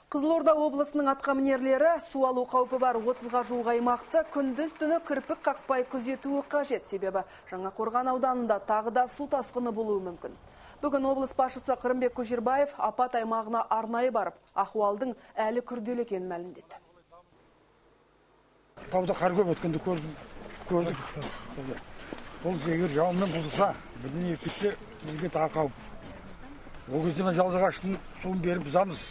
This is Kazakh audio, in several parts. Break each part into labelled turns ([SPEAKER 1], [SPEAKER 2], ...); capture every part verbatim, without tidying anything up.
[SPEAKER 1] Қызылорда облысының атқамінерлері су алу қаупі бар отызға жуық аймақты күндіз түні кірпік қақпай күзетуі қажет, себебі Жаңақорған ауданында тағы да су тасқыны болуы мүмкін. Бүгін облыс басшысы Қырымбек Көшербаев апат аймағына арнайы барып, ахуалдың әлі күрделі екенін мәлімдеді.
[SPEAKER 2] Тауда қар көп өткенді көрдік. Бұл егер жауыннан бұзылса, бірден ертекте бізге тағы қауіп. Ол кезде мен жалғыз ағаштың суын беріп бұзамыз.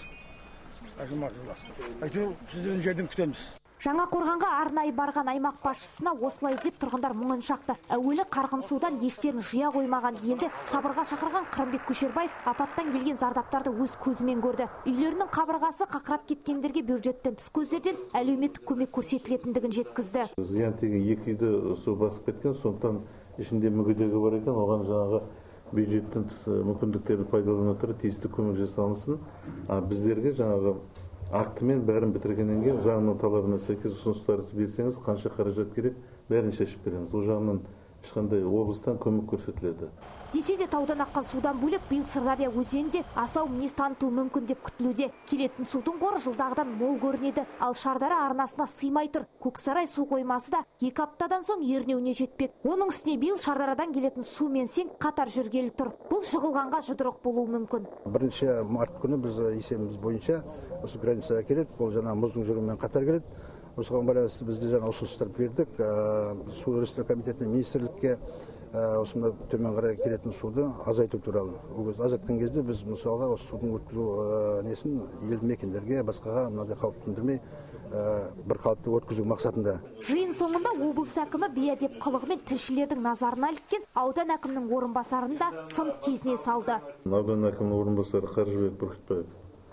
[SPEAKER 2] Әйтеу сіздердің жерден күтеміз.
[SPEAKER 3] Жаңақорғанға арнайы барған аймақ басшысына осылай деп тұрғындар мұңын шақты. Әуелі қарғын судан естерін жия қоймаған елді сабырға шақырған Қырымбек Көшербаев апаттан келген зардаптарды өз көзімен көрді. Үйлерінің қабырғасы қақырап кеткендерге бюджеттен тыс көздерден әлеуметтік көмек көрсетілетіндігін жеткізді.
[SPEAKER 4] Зиян тиген екі үйді су басып кеткен, сондықтан ішінде мүгедегі бар екен, оған жаңағы бюджеттен тыс мүмкіндіктерді пайдалана отырып тиісті көмек жасалынсын. Біздерге жаңағы актімен бәрін бітіргеннен кейін заңның талабына сәйкес ұсыныстарыңызды берсеңіз, қанша қаражат керек, бәрін шешіп береміз. Ол жағынан ешқандай облыстан көмек көрсетіледі.
[SPEAKER 3] Десе де таудан аққан судан бөлек биыл Сырдария өзенінде асау мінез танытуы мүмкін деп күтілуде. Келетін судың қоры жылдағыдан мол көрінеді, ал Шардара арнасына сыймай тұр. Көксарай су қоймасы да екі аптадан соң ернеуіне жетпек. Оның үстіне биыл Шардарадан келетін су мен сең қатар жүргелі тұр. Бұл жығылғанға жұдырық болуы мүмкін.
[SPEAKER 5] Бірінші март күні біз есебіміз бойынша осы границаға келеді. Бұл жаңа мұздың жүруімен қатар келеді. Осыған байланысты бізде жаңа ұсыныстар бердік. Су реттеу комитетіне, министрлікке осында төмен қарай келетін суды азайту туралы. Азайтқан кезде біз мысалға осы судың өткізу несін елді мекендерге, басқаға мынадай қауіп төндірмей бір қалыпты өткізу мақсатында.
[SPEAKER 3] Жиын соңында облыс әкімі бейәдеп қылығымен тілшілердің назарына іліккен аудан әкімінің орынбасарын да сын тезіне салды.
[SPEAKER 4] Аудан әкімінің орынбасары Қаржыбек Бүркітбаев,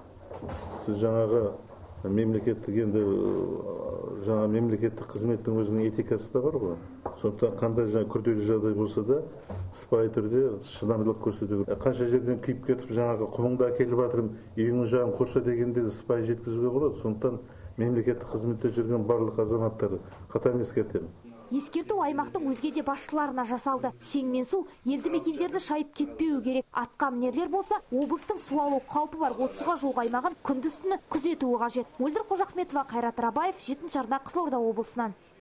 [SPEAKER 4] сіз жаңағы мемлекеттік енді жаңа мемлекеттік қызметтің өзінің этикасы да бар ғой. Сондықтан қандай жаңа күрделі жағдай болса да сыпайы түрде шыдамдылық көрсету керек. Қанша жерден күйіп кетіп жаңағы құмыңды әкеліп жатырмын, үйіңнің жағын қорша дегенде сыпайы жеткізуге болады. Сондықтан мемлекеттік қызметте жүрген барлық азаматтар қатаң ескертемін.
[SPEAKER 3] Ескерту аймақтың өзге де басшыларына жасалды. Сең мен су елді мекендерді шайып кетпеуі керек. Атқамінерлер болса, облыстың су алу қаупі бар отызға жуық аймағын күндіз-түні күзетуі қажет. Мөлдір Қожахметова, Қайрат Рабаев, жетінші арна, Қызылорда облысынан.